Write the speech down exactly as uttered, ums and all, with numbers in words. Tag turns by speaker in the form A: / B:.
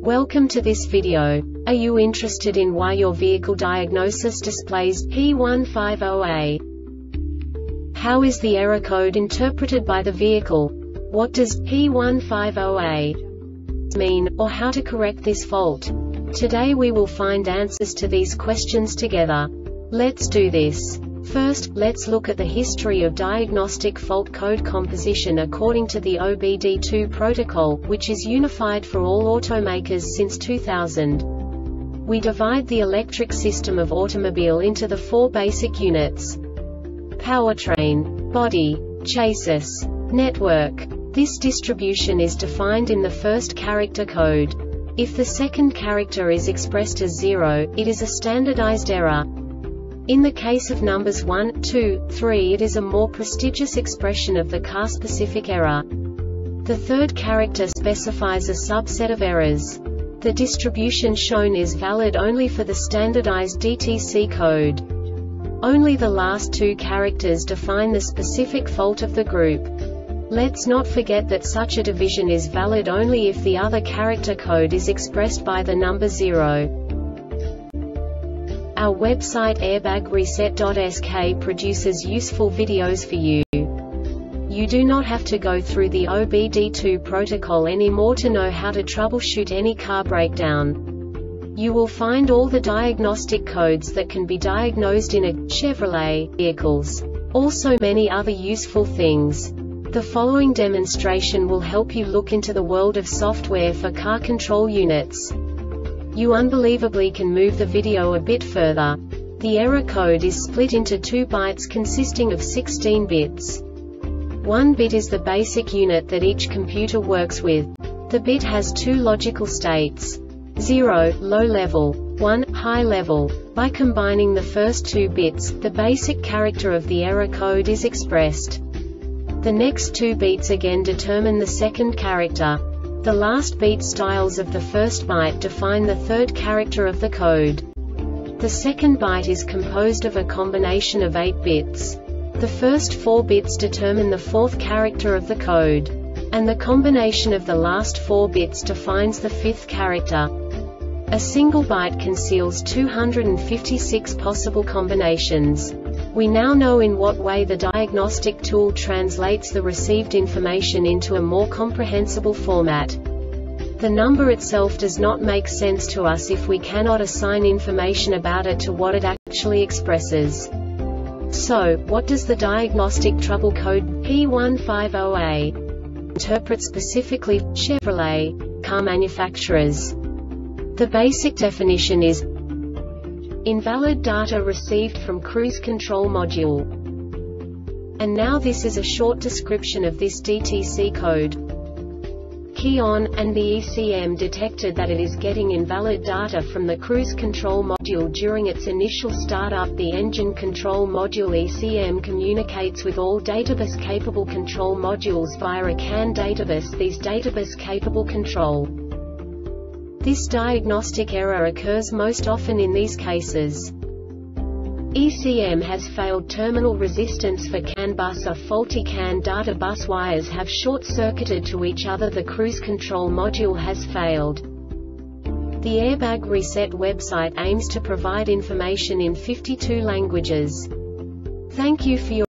A: Welcome to this video. Are you interested in why your vehicle diagnosis displays P one five zero A? How is the error code interpreted by the vehicle? What does P one five zero A mean, or how to correct this fault? Today we will find answers to these questions together. Let's do this. First, let's look at the history of diagnostic fault code composition according to the O B D two protocol, which is unified for all automakers since two thousand. We divide the electric system of automobile into the four basic units: powertrain, body, chassis, network. This distribution is defined in the first character code. If the second character is expressed as zero, it is a standardized error. In the case of numbers one, two, three, it is a more prestigious expression of the car-specific error. The third character specifies a subset of errors. The distribution shown is valid only for the standardized D T C code. Only the last two characters define the specific fault of the group. Let's not forget that such a division is valid only if the other character code is expressed by the number zero. Our website airbag reset dot S K produces useful videos for you. You do not have to go through the O B D two protocol anymore to know how to troubleshoot any car breakdown. You will find all the diagnostic codes that can be diagnosed in a Chevrolet vehicles. Also many other useful things. The following demonstration will help you look into the world of software for car control units. You unbelievably can move the video a bit further. The error code is split into two bytes consisting of sixteen bits. One bit is the basic unit that each computer works with. The bit has two logical states: zero, low level, one, high level. By combining the first two bits, the basic character of the error code is expressed. The next two bits again determine the second character. The last beat styles of the first byte define the third character of the code. The second byte is composed of a combination of eight bits. The first four bits determine the fourth character of the code. And the combination of the last four bits defines the fifth character. A single byte conceals two hundred fifty-six possible combinations. We now know in what way the diagnostic tool translates the received information into a more comprehensible format. The number itself does not make sense to us if we cannot assign information about it to what it actually expresses. So, what does the diagnostic trouble code P one five zero A interpret specifically for Chevrolet car manufacturers? The basic definition is invalid data received from cruise control module. And now this is a short description of this D T C code. Key on, and the E C M detected that it is getting invalid data from the cruise control module during its initial startup. The engine control module E C M communicates with all databus capable control modules via a C A N databus. These databus capable control. This diagnostic error occurs most often in these cases: E C M has failed terminal resistance for C A N bus, or faulty C A N data bus wires have short-circuited to each other, the cruise control module has failed. The Airbag Reset website aims to provide information in fifty-two languages. Thank you for your